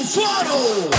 throttle.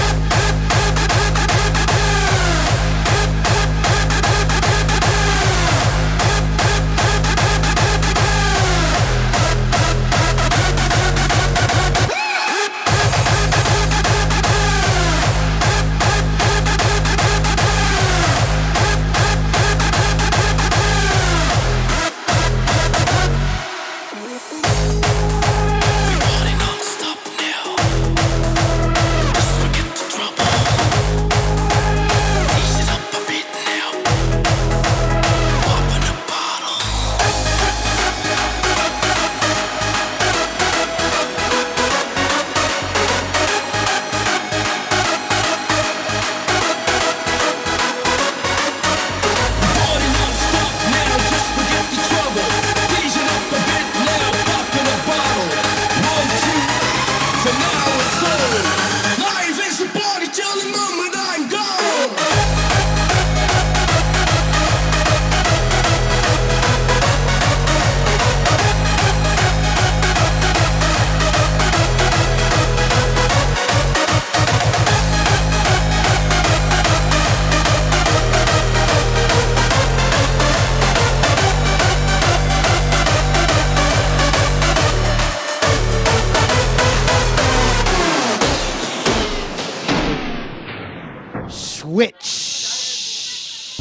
Switch.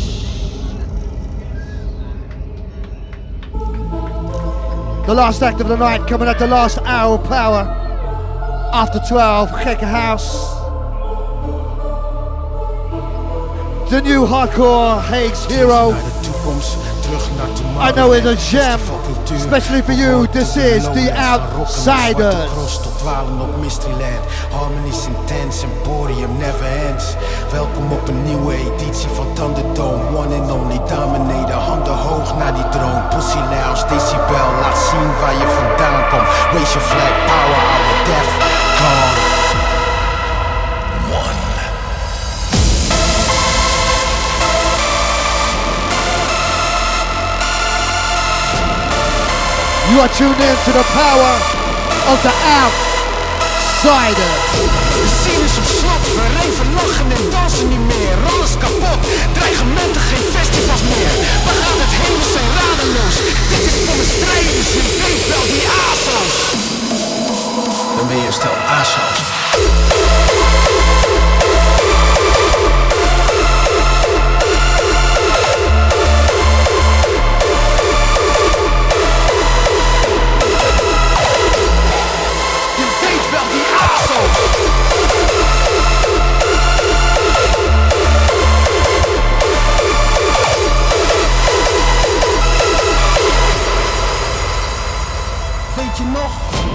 The last act of the night coming at the last hour of power. After 12, Gekke House. The new hardcore Hague's Hero. I know it's a jam, especially for you. This is The Outsiders. Harmonies intense, Emporium never ends. Welkom op een nieuwe editie van Thunderdome. One and only dominator, handen hoog naar die troon. Pussy Lounge, decibel, laat zien waar je vandaan komt. Raise your flag, power, our death, gone. You are tuned in to the power of The Outsiders. De scene is op slot, we reven, lachen en dansen niet meer. Alles kapot, dreigementen, geen festivals meer. We gaan het heen, we zijn radeloos. Dit is voor de strijders, je weet wel, die ASO's. Dan ben je een stel ASO's. Weet je nog?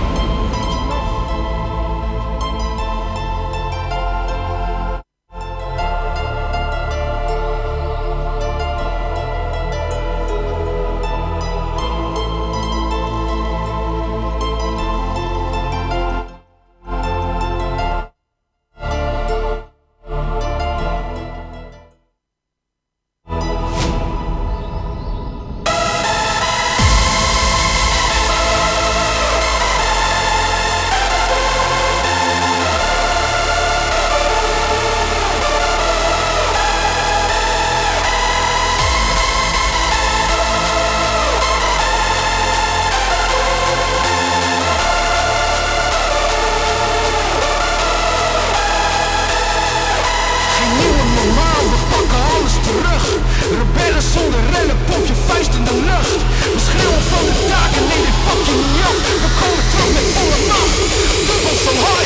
Rebellen zonder rennen, pomp je vuist in de lucht. We schreeuwen van de daken, nee dit pak je niet af. We komen terug met volle macht. Dubbel zo hard.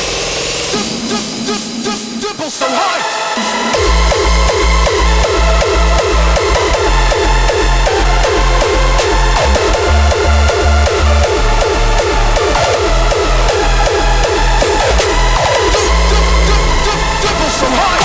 Dubbel zo hard. Dubbel zo hard.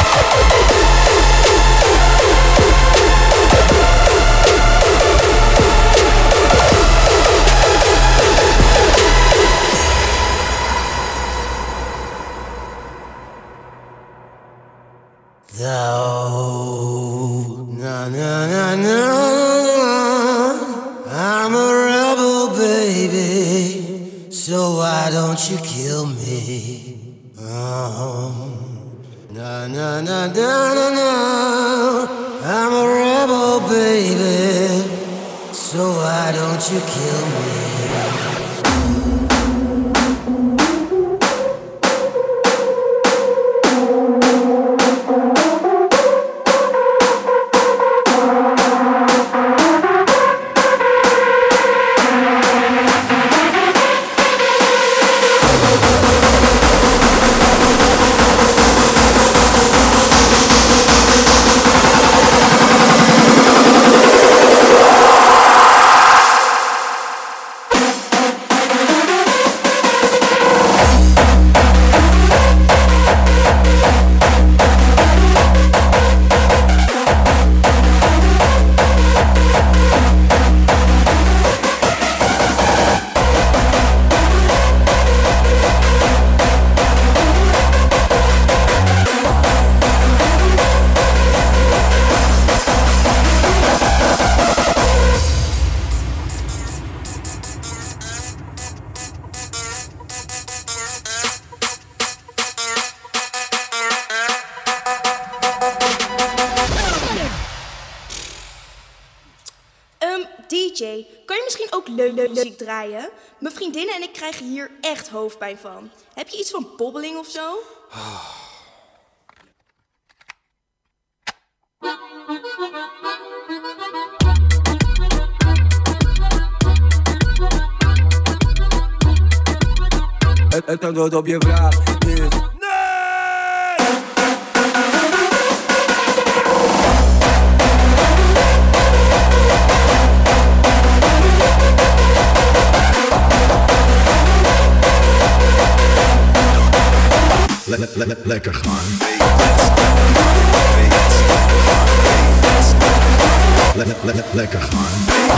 I'm a rebel, baby, so why don't you kill me? Na na na na na na. I'm a rebel, baby. So why don't you kill me? DJ, kan je misschien ook leuke muziek draaien? Mijn vriendinnen en ik krijgen hier echt hoofdpijn van. Heb je iets van bobbeling of zo? Het antwoord op je vraag is nee! Lekker gaan. Lekker gaan.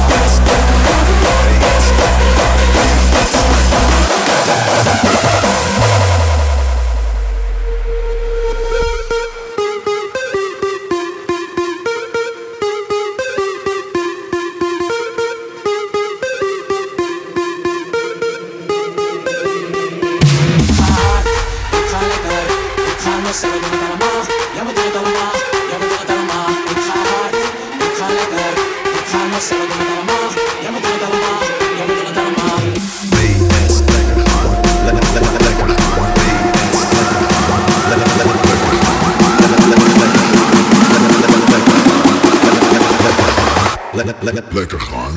Lekker gaan.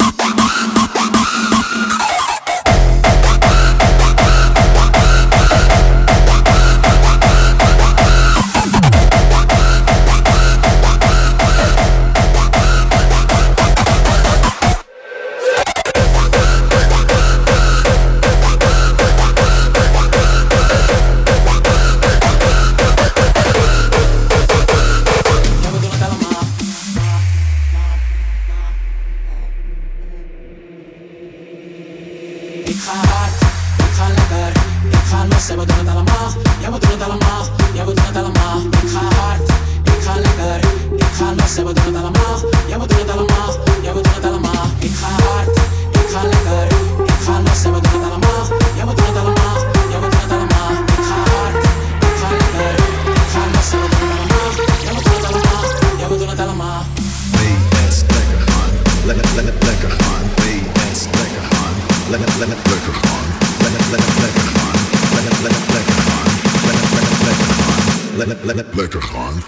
Lekker gaan.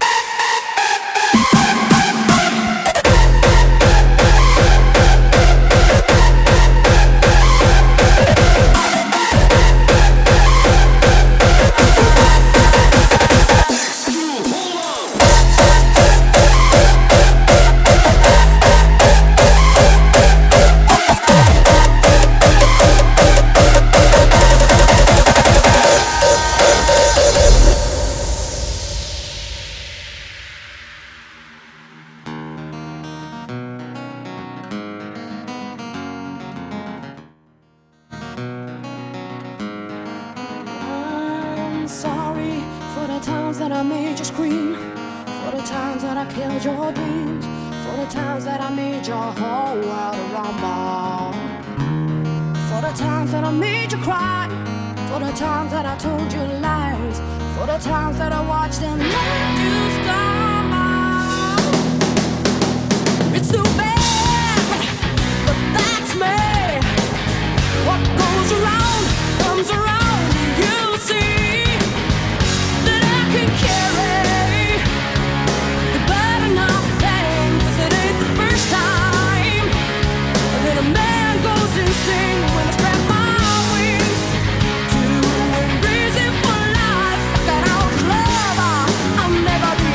That I made you scream, for the times that I killed your dreams, for the times that I made your whole world rumble, for the times that I made you cry, For the times that I told you lies, for the times that I watched them let you stumble. It's too bad, but that's me. What goes around comes around. You'll see that I can carry the burden of pain, 'cause it ain't the first time that a man goes insane when I spread my wings to embrace it for life. Fucking out love, I'll never be.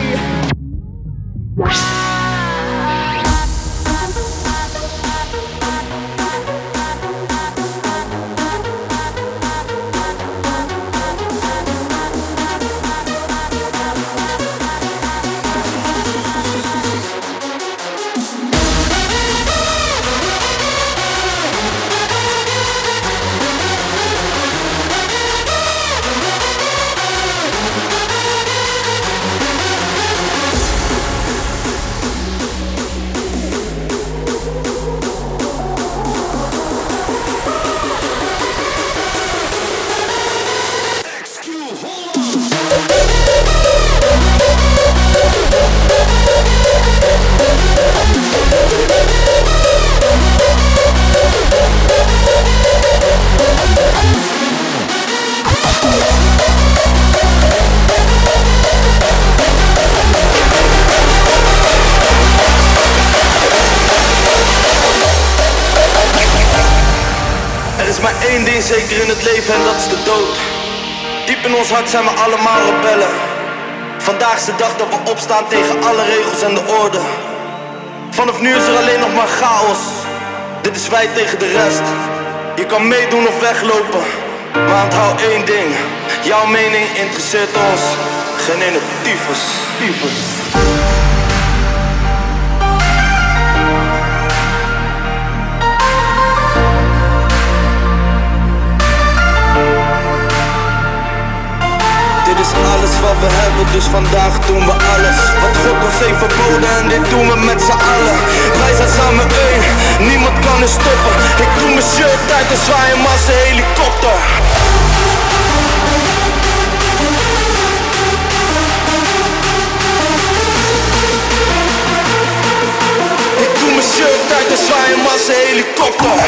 Er is maar één ding zeker in het leven en dat is de dood. Diep in ons hart zijn we allemaal rebellen. Vandaag is de dag dat we opstaan tegen alle regels en de orde. Vanaf nu is er alleen nog maar chaos. Dit is wij tegen de rest. Je kan meedoen of weglopen, maar onthoud één ding. Jouw mening interesseert ons geen ene tyfus. Dit is alles wat we hebben, dus vandaag doen we alles wat God ons heeft verboden en dit doen we met z'n allen. Wij zijn samen één, niemand kan ons stoppen. Ik doe mijn shirt uit en zwaai hem als een helikopter. Ik doe mijn shirt uit en zwaai hem als een helikopter.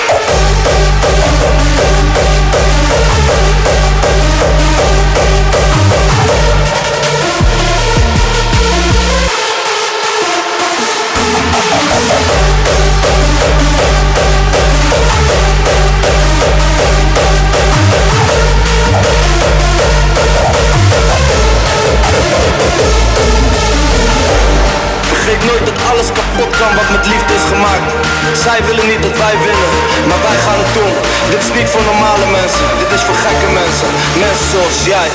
Vergeet nooit dat alles kapot kan wat met liefde is gemaakt. Zij willen niet dat wij winnen, maar wij gaan het doen. Dit is niet voor normale mensen, dit is voor gekke mensen. Mensen zoals jij.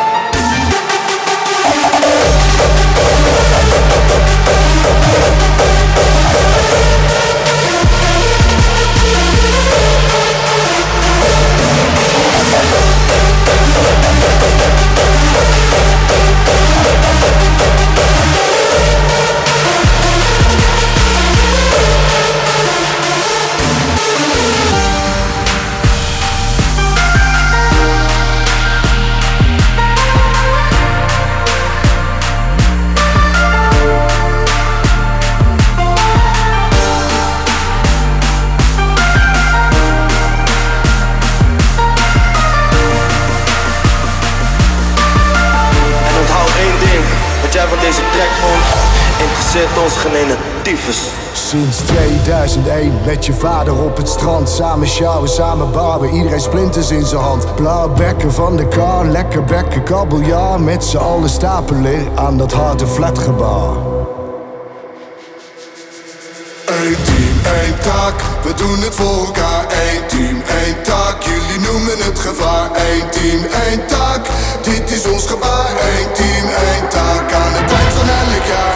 Wat jij van deze track vond, interesseert ons geen ene tyfus. Sinds 2001 met je vader op het strand. Samen sjouwen, samen bouwen, iedereen splinters in zijn hand. Blauw bekken van de kar, lekker bekken, kabeljauw. Met z'n allen stapelen aan dat harde flatgebouw. Eén team, één taak, we doen het voor elkaar. Eén team, één taak, jullie noemen het gevaar. Eén team, één taak, dit is ons gebaar. Eén team, één taak, aan het eind van elk jaar.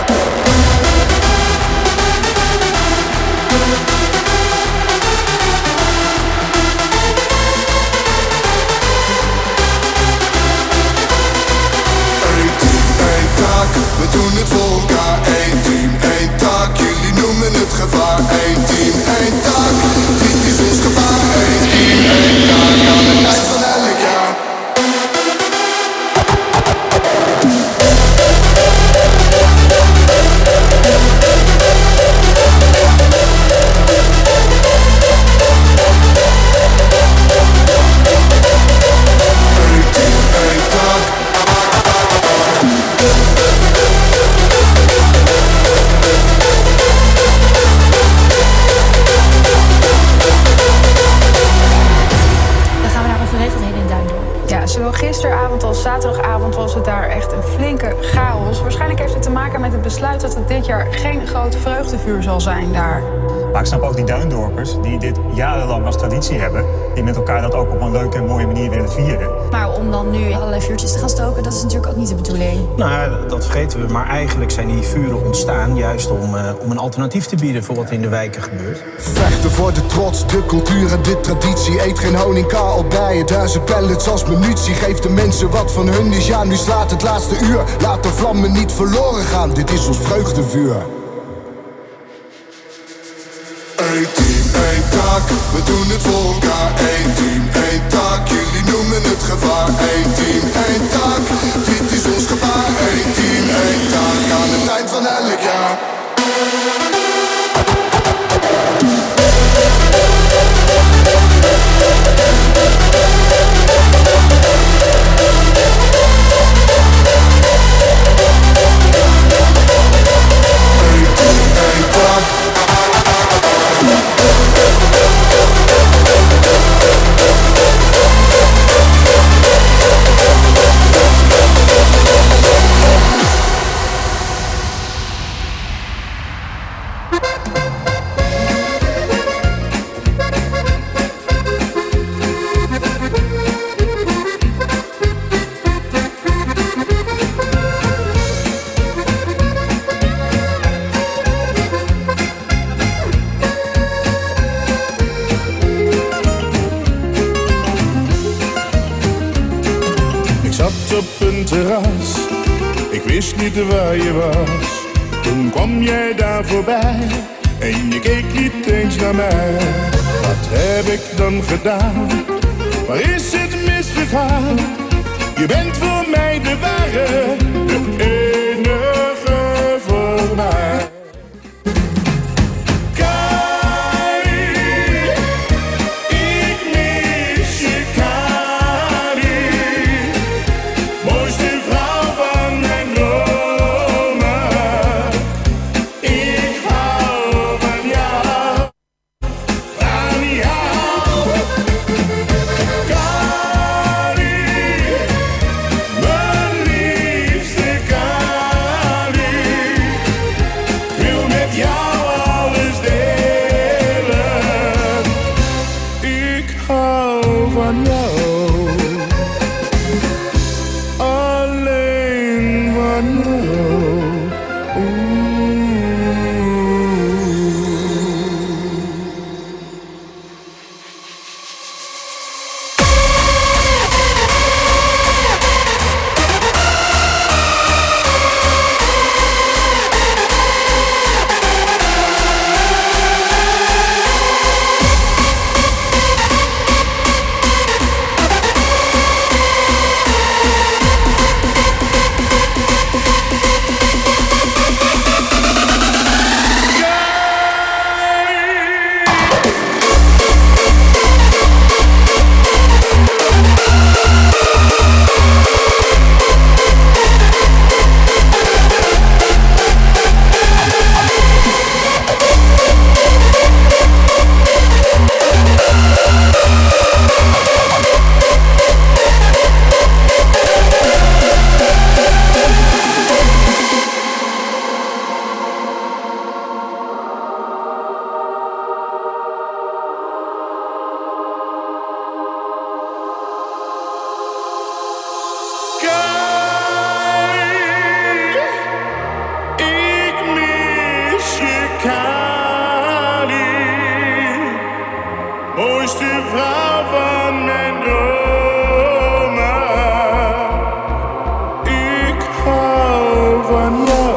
Eén team, één taak, we doen het voor elkaar. Eén team, één taak, jullie noemen het gevaar. Eén team, één taak, dit is ons gevaar. Eén team, één taak, aan het eind van elk jaar. gisteravond als zaterdagavond was het daar echt een flinke chaos. Waarschijnlijk heeft het te maken met het besluit dat het dit jaar geen groot vreugdevuur zal zijn daar. Maar ik snap ook die Duindorpers die dit jarenlang als traditie hebben. Die met elkaar dat ook op een leuke en mooie manier willen vieren. Maar om dan nu allerlei vuurtjes te gaan stoken, dat is natuurlijk ook niet de bedoeling. Nou, dat vergeten we. Maar eigenlijk zijn die vuren ontstaan juist om een alternatief te bieden voor wat in de wijken gebeurt. Vechten voor de trots, de cultuur en de traditie. Eet geen honinka bij je, 1000 pellets als munitie. Geef de mensen wat van hun is, ja, nu slaat het laatste uur. Laat de vlammen niet verloren gaan, dit is ons vreugdevuur. Eén team, één taak, we doen het voor elkaar. Eén team, één taak, jullie noemen het gevaar. Eén team, één taak, dit is ons gebaar. Eén team, één taak, aan het eind van elk jaar. Eén team, één taak. Ik wist niet waar je was. Toen kwam jij daar voorbij en je keek niet eens naar mij. Wat heb ik dan gedaan? Waar is het misgegaan? Je bent voor mij de ware, de enige voor mij. Mooiste vrouw van mijn dromen. Ik hou van jou.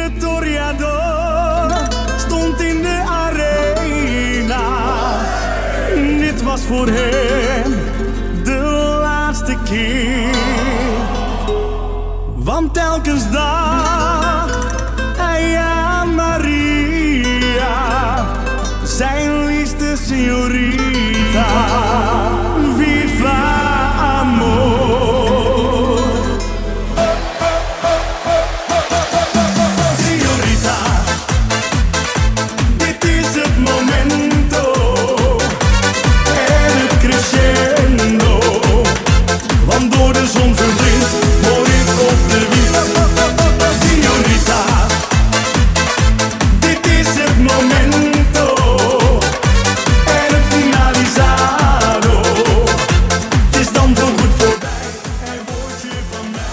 de Toreador stond in de arena. Dit was voor hem de laatste keer. Want telkens dacht hij aan Maria, zijn liefste signorita. Viva amor. Signorita, dit is het momento en het crescendo. Want door de zon verblind hoor ik op de wind. Signorita, dit is het momento en het finalizado. Het is dan voorgoed voorbij en word je van mij.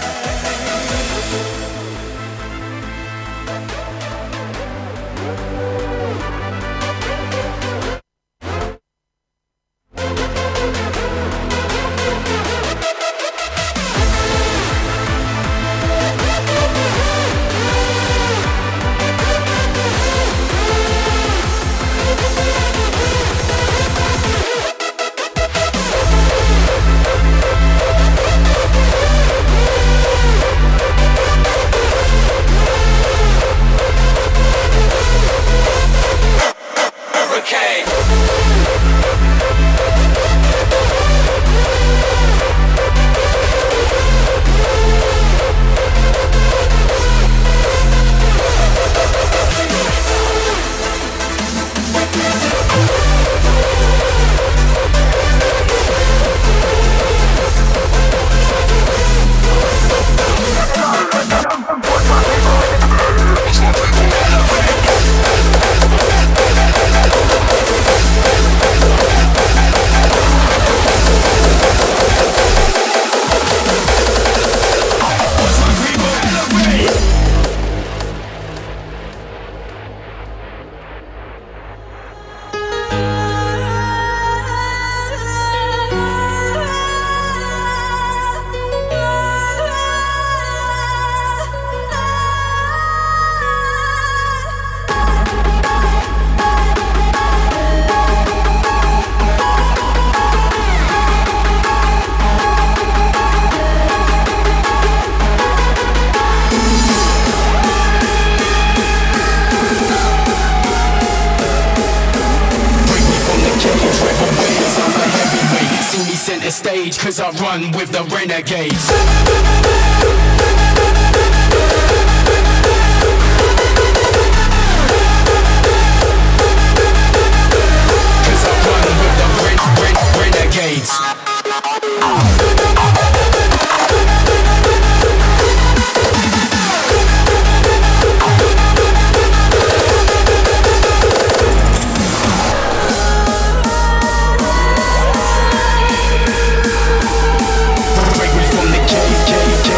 Stage, 'cause I run with the renegades. Renegades. Break me from the cage.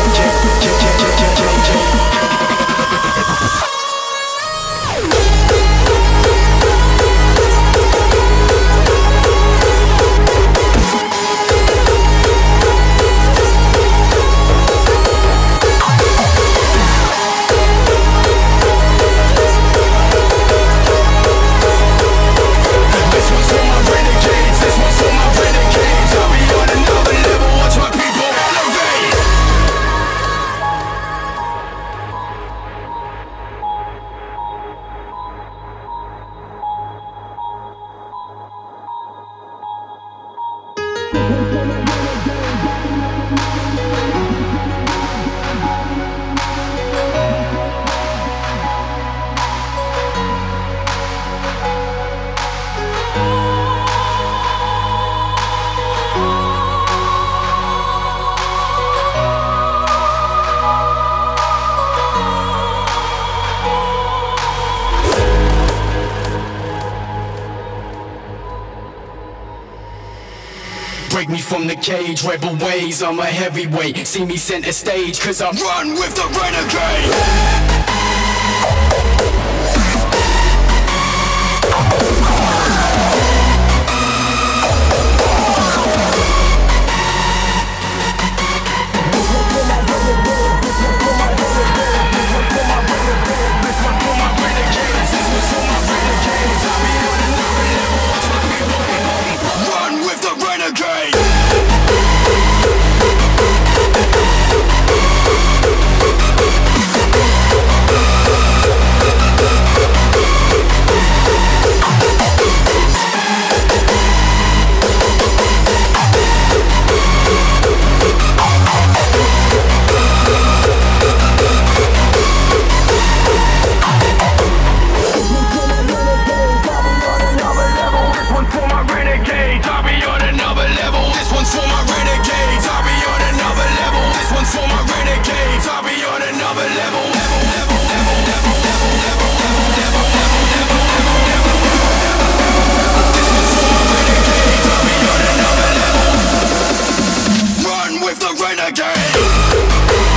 Break me from the cage, rebel ways, I'm a heavyweight. See me center stage, 'cause I run with the renegade. renegade.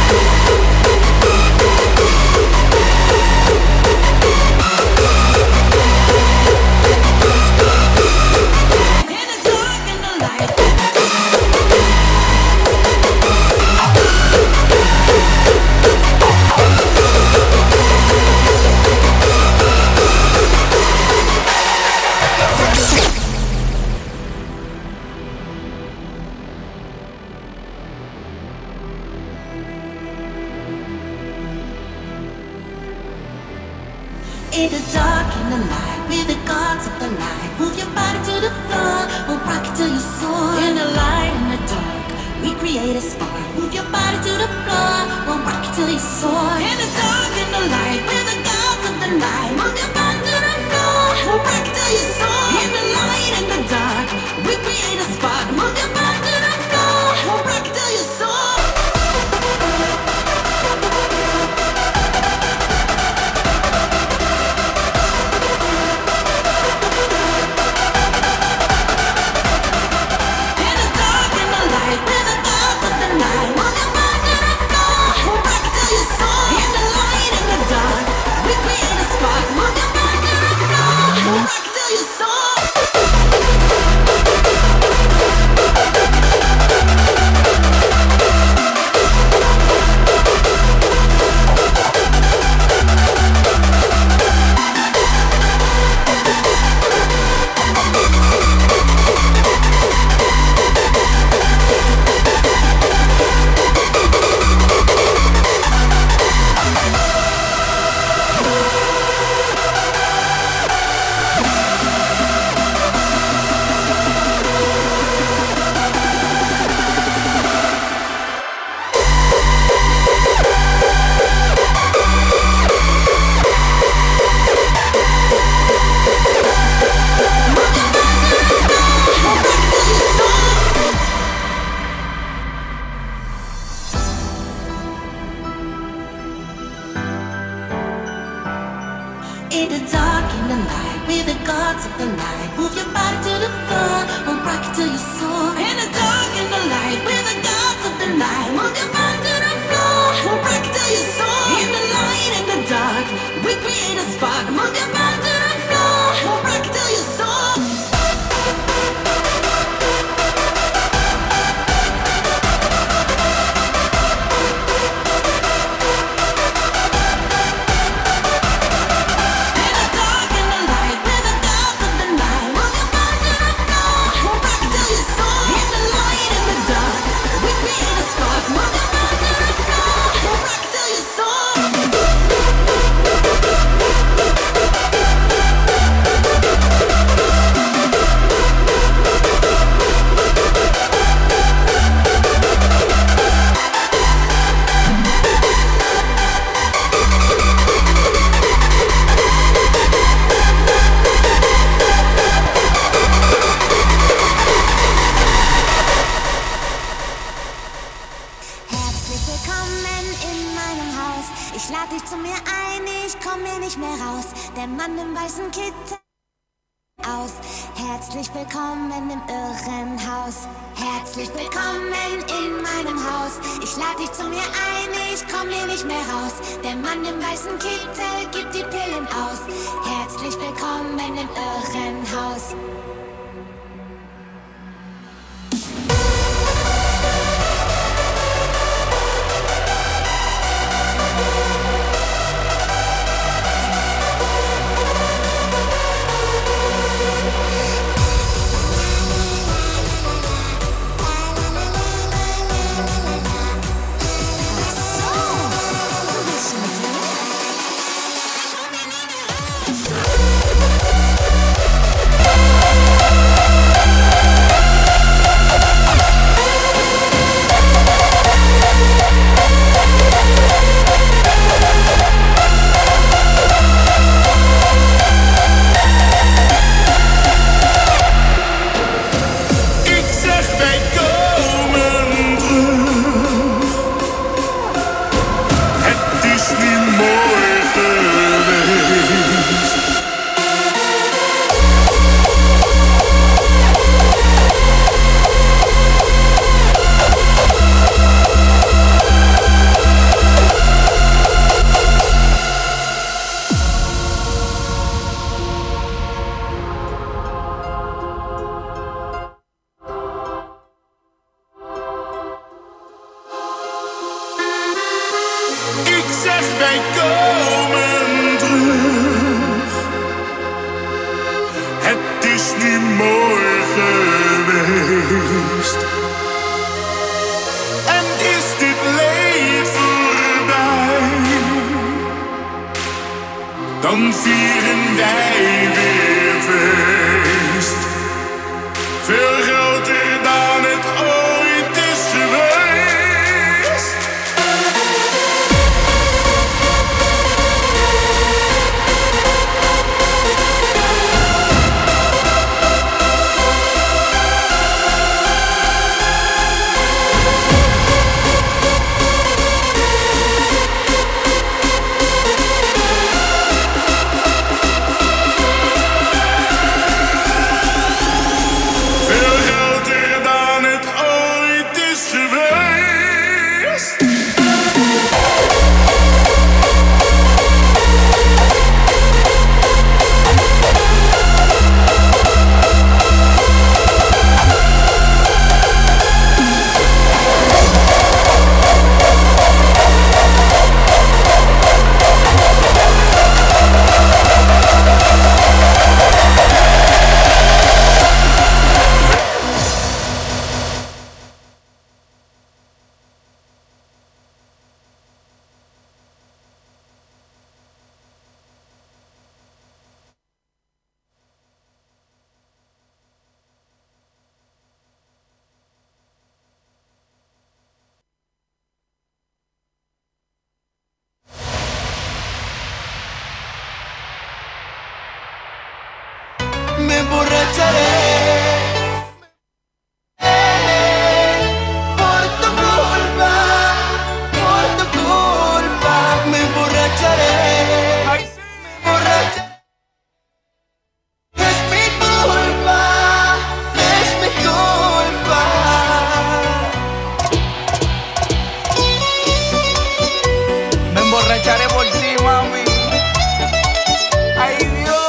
In the dark, in the light, we're the gods of the night. Move your body to the floor, we'll rock it till you soar. In the light, in the dark, we create a spark. Move your body to the floor, we'll rock it till you soar. In the dark, in the light, we're the gods of the night. Move your body to the floor, we'll rock it till you soar. In the light, in the dark, we create a spark. Move your body to the floor, we'll rock it till you soar. In the dark, in the light, we're the gods of the night. Move your body to the floor, we'll rock it till you soar. In the dark, in the light, we're the gods of the night. Move your body to the floor, we'll rock it till you soar. In the light, in the dark, we create a spark. Move your body to the floor, we'll rock it till you soar. Ich lade dich zu mir ein, ich komm hier nicht mehr raus. Der Mann im weißen Kittel aus. Herzlich willkommen im Irrenhaus. Herzlich willkommen in meinem Haus. Ich lade dich zu mir ein, ich komm hier nicht mehr raus. Der Mann im weißen Kittel gibt die Pillen aus. Herzlich willkommen im Irrenhaus. zeg wij komen terug. Het is nu mooi geweest. En is dit leed voorbij, dan vieren wij weer feest. Veel groter dan het ooit is geweest. Me emborracharé por tu culpa, me emborracharé, me emborracharé. Es mi culpa, es mi culpa. Me emborracharé por ti, mami. Ay, Dios.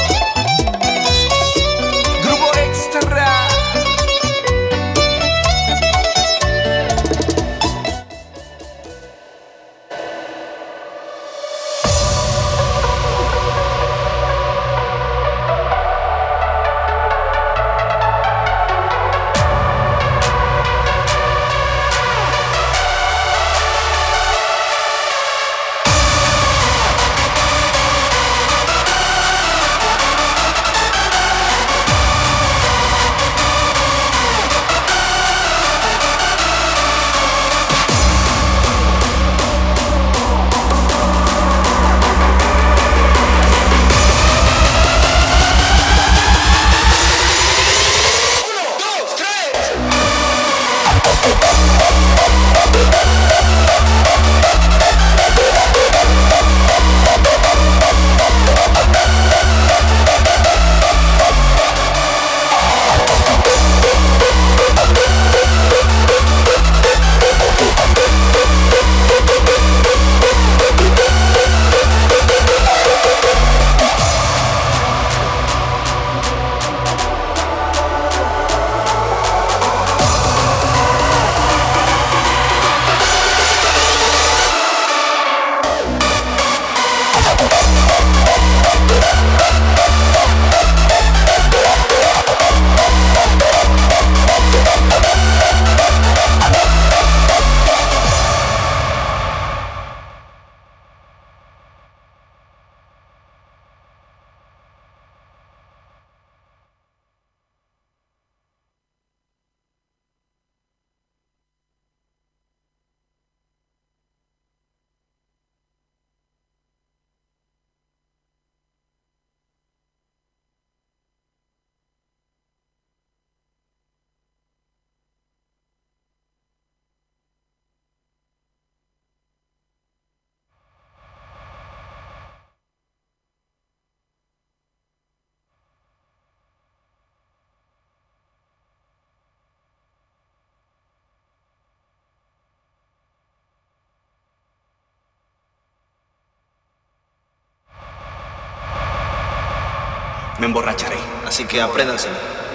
Me emborracharé, así que apréndanselo.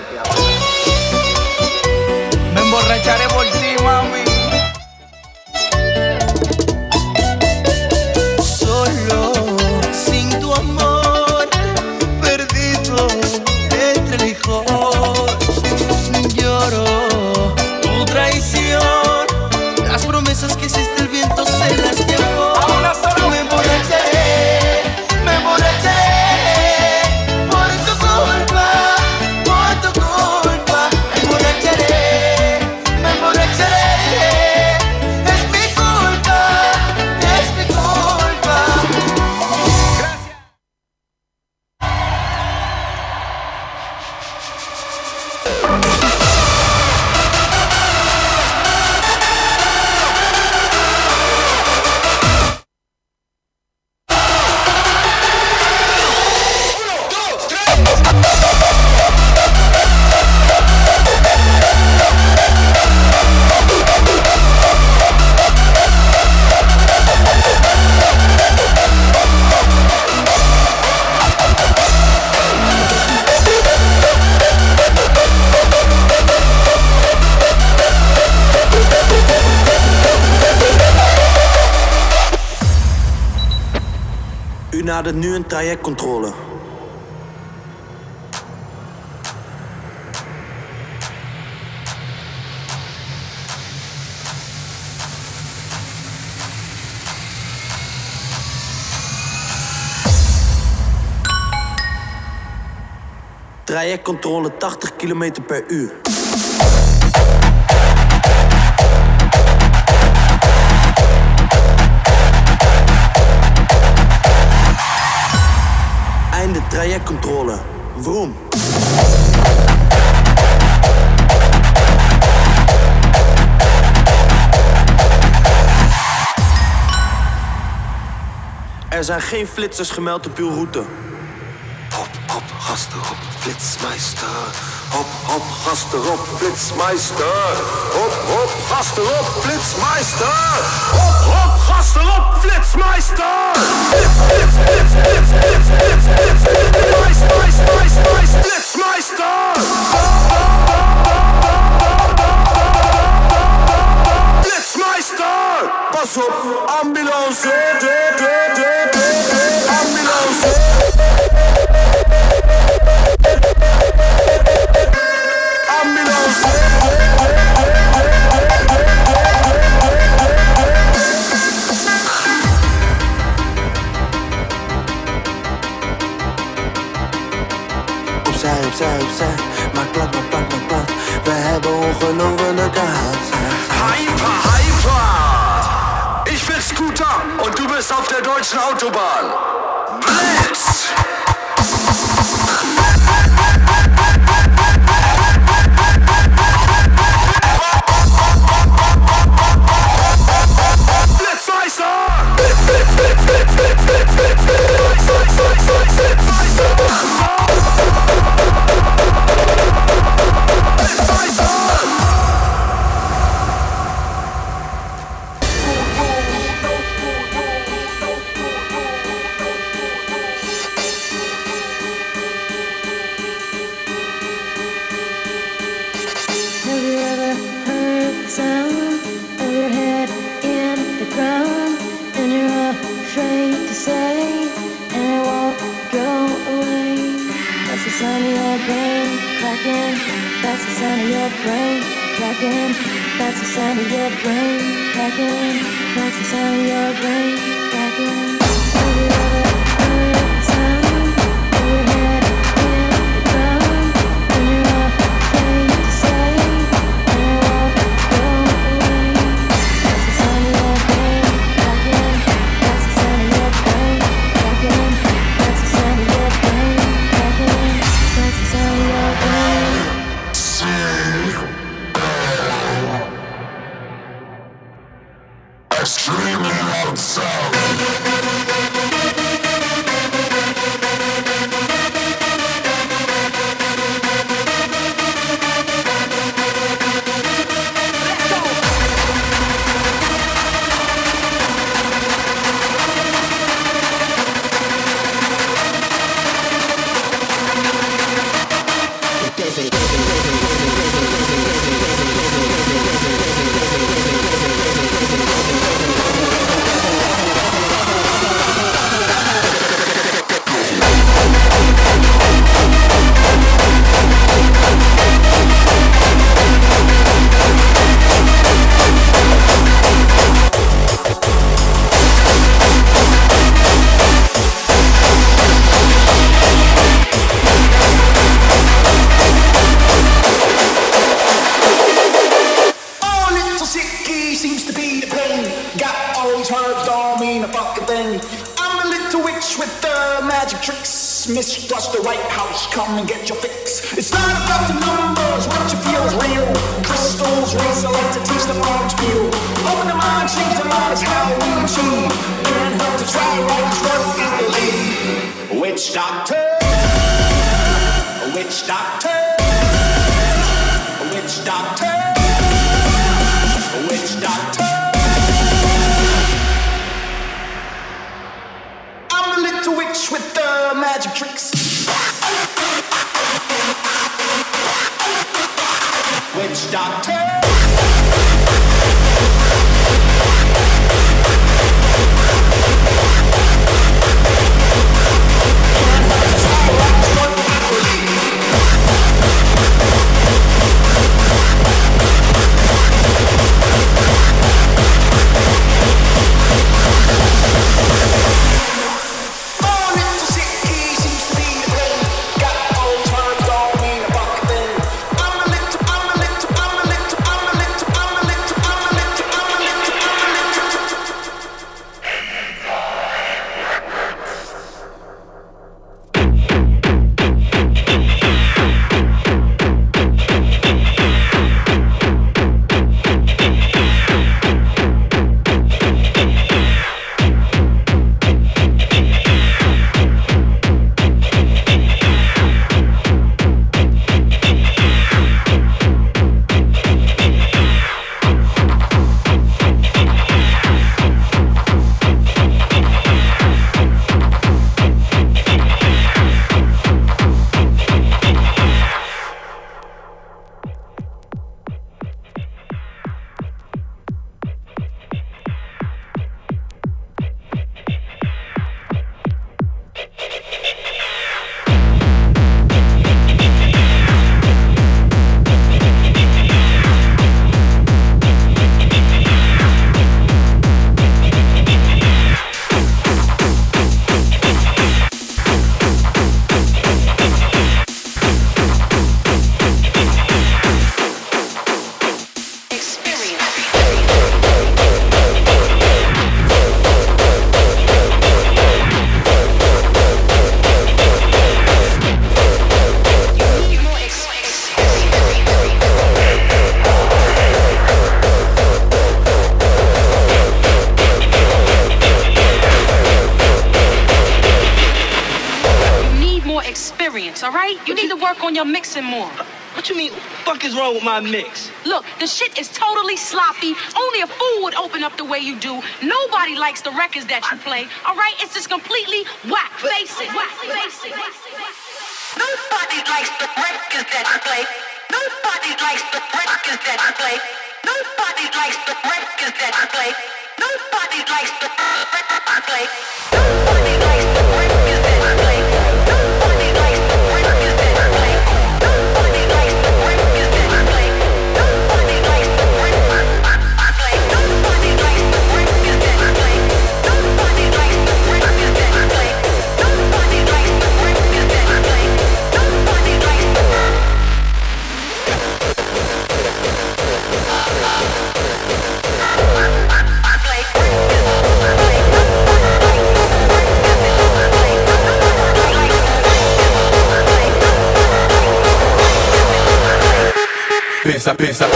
Me emborracharé por ti, mami. promesas que hiciste el viento se las llevó. Me emborracharé, me emborracharé. Por tu culpa, me emborracharé, me emborracharé. Es mi culpa, es mi culpa. U nadert nu een trajectcontrole. Trajectcontrole 80 km/h. Einde trajectcontrole. Vroom. Er zijn geen flitsers gemeld op uw route. Hop, hop, gas erop, flitsmeister. Hop, hop, gas erop, flitsmeister. Hop, hop, gas erop, flitsmeister. Hop, hop, gas erop, flitsmeister. Flits, flits, flits, flits, flits, flits, flits, flits, flitsmeister. Flitsmeister. Pas op, ambulance. Ambulance. Opzij, opzij, opzij. Maak plat, maak plat, maak plat. We hebben ongelofelijke haast. Hyper, hyper. Ich bin Scooter und du bist auf der deutschen Autobahn. Blitz! Blitzmeister! Blitz, blitz, blitz, blitz, blitz, blitz, blitz, Have you ever heard the sound of your head in the ground? And you're afraid to say, and it won't go away. That's the sound of your brain cracking. That's the sound of your brain cracking. That's the sound of your brain cracking. That's the sound of your brain cracking. Have you ever heard the sound of your head in the ground? And you're afraid to say, and it won't go away. That's the sound of your brain cracking. That's the sound of your brain cracking. That's the sound of your brain cracking. That's the sound of your brain. Extremely loud sound. seems to be the pain. Got all these herbs, don't mean a fucking thing. I'm a little witch with the magic tricks. Mistrust the White House, come and get your fix. It's not about the numbers, what you feel is real. Crystals race, I like to teach the orange peel. Open the mind, change the mind, it's how we achieve. Can't help to try right, what is the lead? Witch doctor, witch doctor, witch doctor, witch doctor. I'm a little witch with the magic tricks. Witch doctor. Your mixing more. What you mean? What the fuck is wrong with my mix? Look, the shit is totally sloppy. Only a fool would open up the way you do. Nobody likes the records that you play. All right, it's just completely whack. Face it. Nobody likes the records that you play. Nobody likes the records that you play. Nobody likes the records that you play. Nobody likes the records that you play. Nobody likes the records that you play. Nobody likes the records that you play. Nobody likes the records that you play. Nobody likes the records that you play. Nobody likes the records that you play. Nobody likes the records that you play. Nobody likes the records that you play. Nobody likes the Pensa, pensa.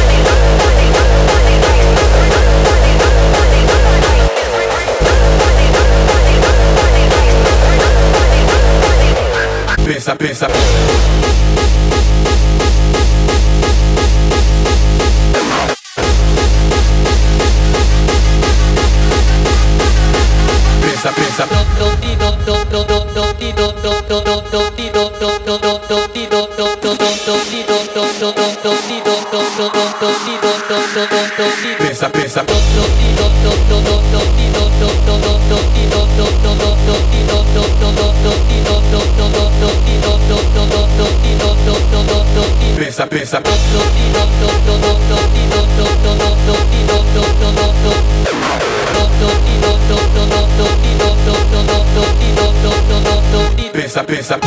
Pensa, pensa. Pensa, pensa. Pensa, pensa. Pensa, pensa. Pensa, pensa.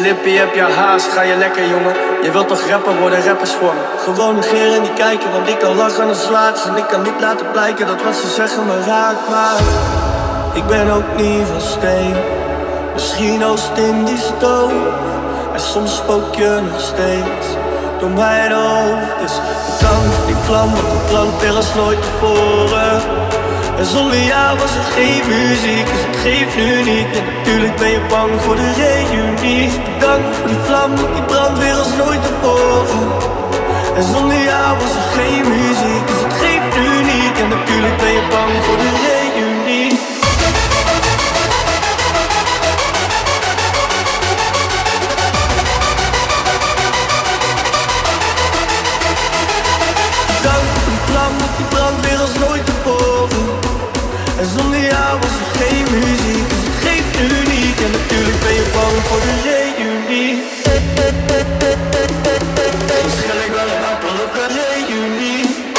lippie, heb je haast, ga je lekker jongen. Je wilt toch rapper worden, rappers voor me. Gewoon negeren en niet kijken, want ik kan lachen als laatst. En ik kan niet laten blijken dat wat ze zeggen me raakt. Maar ik ben ook niet van steen. Misschien oost in die stoof. En soms spook je nog steeds door mijn hoofd. Dus bedankt voor die vlam, want het brandt weer als nooit tevoren. En zonder jou was er geen muziek, dus het geeft nu niet. En natuurlijk ben je bang voor de reunie. Bedankt voor die vlam, want die brandt weer als nooit tevoren. En zonder jou was er geen muziek, dus het geeft nu niet. En natuurlijk ben je bang voor de reunie. Bedankt voor die vlam, want die brandt weer als nooit tevoren. En zonder jou was er geen muziek, dus het geeft nu niet. En natuurlijk ben je bang voor de reunie. Misschien schel ik wel een appel op een reunie.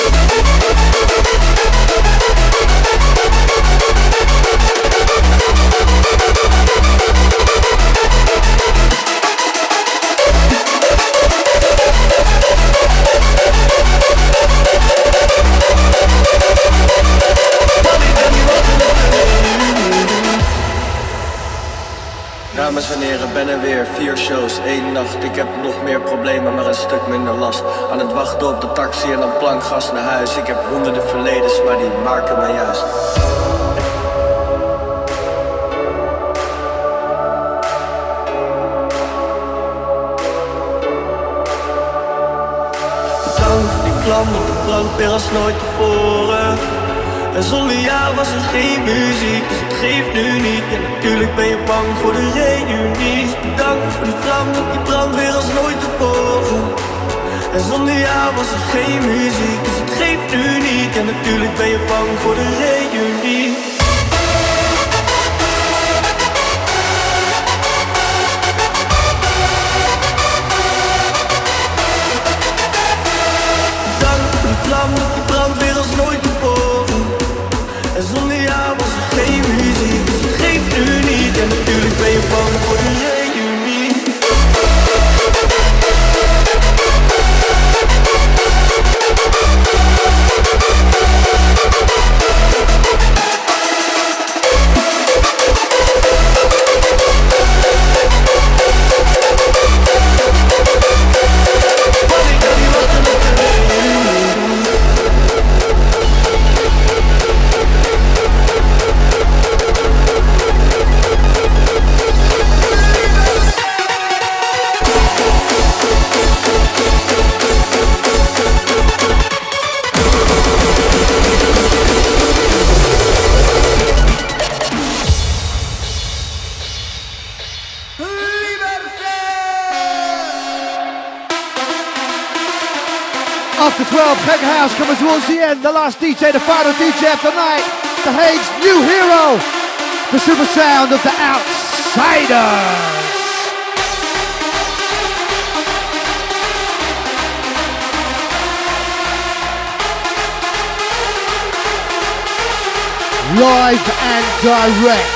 Dames en heren, ben er weer, 4 shows, 1 nacht. Ik heb nog meer problemen, maar een stuk minder last. Aan het wachten op de taxi en dan plankgas naar huis. Ik heb honderden verledens, maar die maken me juist. Bedankt voor die vlam, want het brandt weer als nooit tevoren. En zonder jou was er geen muziek, dus het geeft nu niet. En natuurlijk ben je bang voor de reunie. Bedankt voor die vlam, want die brandt weer als nooit tevoren. En zonder jou was er geen muziek, dus het geeft nu niet. En natuurlijk ben je bang voor de reunie. Bedankt voor die vlam, want die brandt weer als nooit tevoren. En zonder jou was er geen muziek, dus het geeft nu niet. En natuurlijk ben je bang voor de reunie. After 12, Gek House coming towards the end. The last DJ, the final DJ of the night. The Hague's new hero. The super sound of the Outsiders. Live and direct.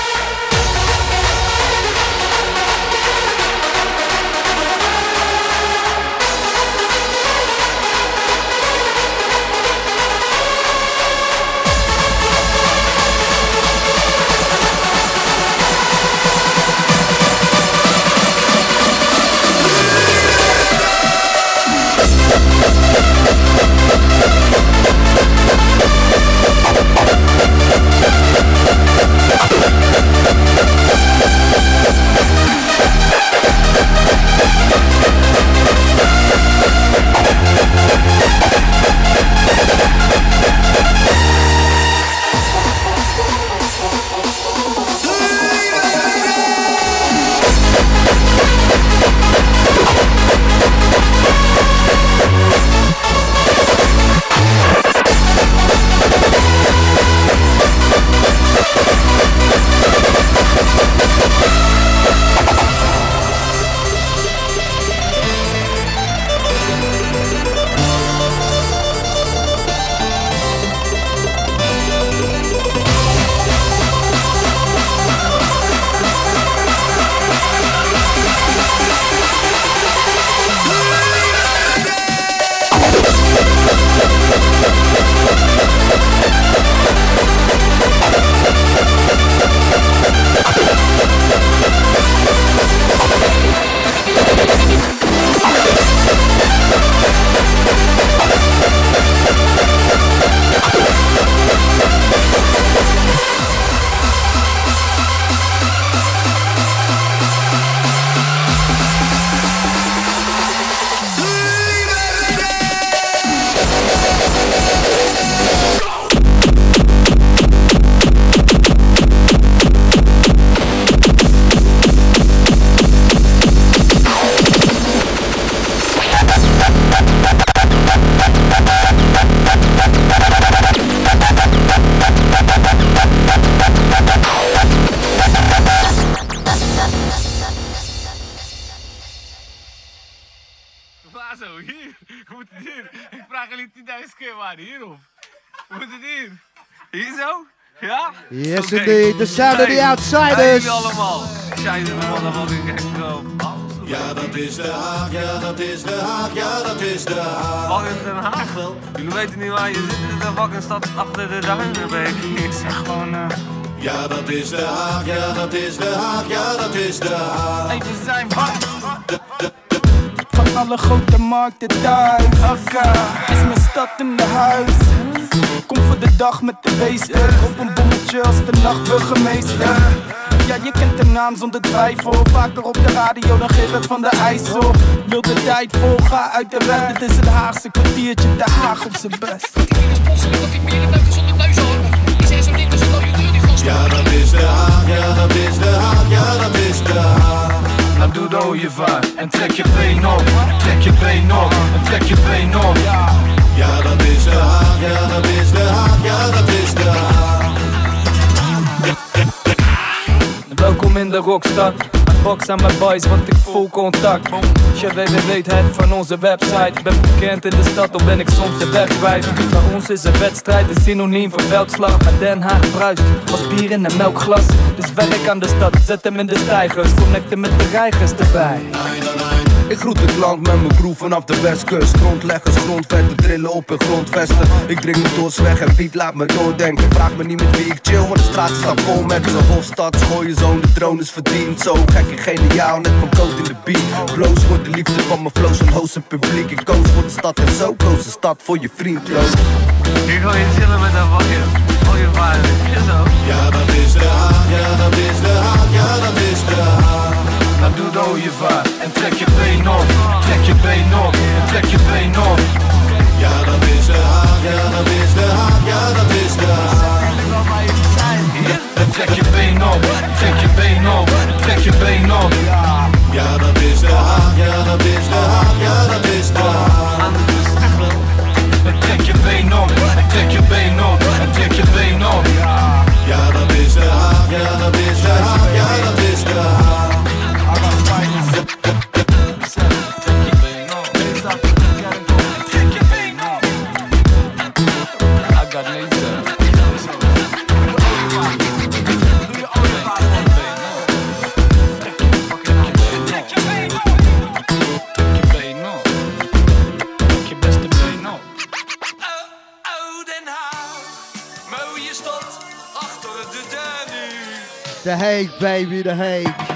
maar, hierop. We moeten het hier. Hier zo? Ja? Yes, Okay. indeed. The sound of the outsiders. Jullie allemaal. Scheiße, wat had ik echt wel. Ja, dat is de Haag, ja, dat is de Haag, ja, dat is de Haag. Wat is Den Haag? Jullie weten niet waar je zit. Dit is een fucking stad achter de Duinenbeek. Ik zeg gewoon... Ja, dat is de Haag, ja, dat is de Haag, ja, dat is de Haag. Even zijn Van alle grote markten thuis. Is mijn stad in de huis. Kom voor de dag met de beesten. Op een bommetje als de nachtburgemeester. Ja, je kent de naam zonder twijfel. Vaker op de radio dan Gerrit van de IJssel. Wil de tijd vol, ga uit de weg. Dit is het Haagse kwartiertje, de Haag op zijn best. Ja, dat is de Haag, ja, dat is de Haag, ja, dat is de Haag. Nou doe de ooievaar en trek je been op. Trek je been op en trek je been op. Ja, dat is de Haag, ja, dat is de Haag, ja, dat is de Haag. Welkom in de rockstad. Box aan mijn boys, want ik voel contact. Als je weet het van onze website. Ben bekend in de stad, dan ben ik soms de weg kwijt. Bij ons is een wedstrijd een synoniem voor veldslag. Maar Den Haag bruist als bier in een melkglas. Dus werk aan de stad, zet hem in de stijgers. Connecten met de reigers erbij. Ik groet het land met mijn crew vanaf de westkust. Grondleggers, grondvetten, trillen op hun grondvesten. Ik drink me doods weg en Piet laat me doordenken. Vraag me niet met wie ik chill, want de straat staat vol met z'n Hofstad, schooien zoon, de troon is verdiend. Zo gek en geniaal, net van coat in de beat. Bloos voor de liefde van mijn flows en host het publiek. Ik koos voor de stad en zo koos de stad voor je vriend. Hier ga je chillen met een ooievaar. Ja, dat is de Haag, ja, dat is de Haag, ja, dat is de Haag. Nou doe de ooievaar en trek je been op. Trek je been op en trek je been op. Ja, dat is de Haag, ja, dat is de Haag, ja, dat is de Haag. En trek je been op, trek je been op, trek je been op. Ja, dat is de Haag, ja, dat is de Haag, ja, dat is de Haag. En trek je been op, en trek je been op, en trek je been op. Ja, dat is de Haag, ja, dat is de Haag, ja, dat is de Haag. I got laser. The Hague, baby, The Hague.